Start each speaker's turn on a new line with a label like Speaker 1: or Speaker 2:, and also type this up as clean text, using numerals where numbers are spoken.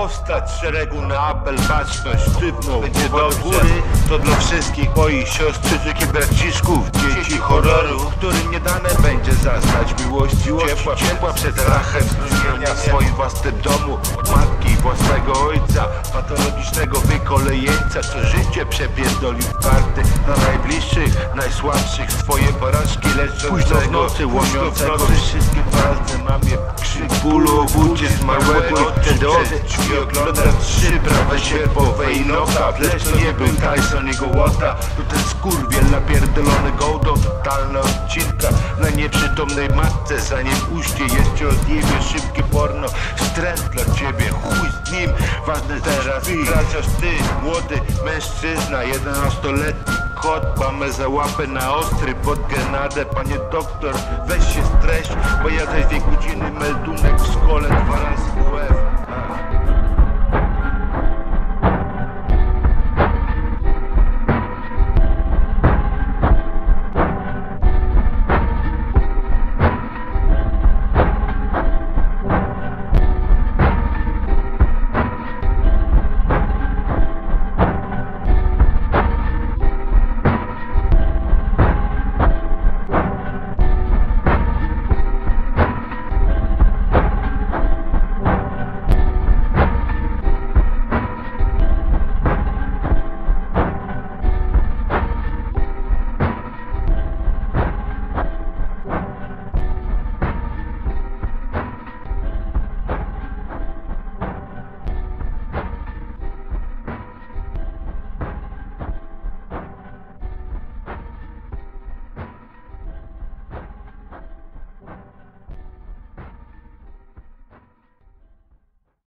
Speaker 1: powstać z szeregu na apel, baczność, sztywną, będzie do góry. To dla wszystkich moich siostrzyk i braciszków, dzieci horroru, którym nie dane będzie zaznać miłości, ciepła przed rachem, spełnienia w swoim własnym domu, od matki, własnego ojca, patologicznego wykolejeńca, co życie przepierdolił karty na najbliższych, najsłabszych, swoje porażki leczą. Późno w nocy, łamiącego wszystkie palce, mamie krzyk bólu, obudzi zmarłego, wtedy odejdź i oglądam trzy prawe sierpowe i noga. Lecz to nie był Tyson i Gołota, to ten skurwiel napierdolony gołdą, totalna odcinka na nieprzytomnej matce, zanim uśnie jeszcze odjebie szybkie porno. Wstręt dla ciebie, chuj z nim, ważne teraz wracasz ty, młody mężczyzna, 11-letni kot, mamy za łapę na ostry pod grenadę. Panie doktor, weź się streść, bo ja za 2 godziny meldunek w szkole 2 razy w łeb.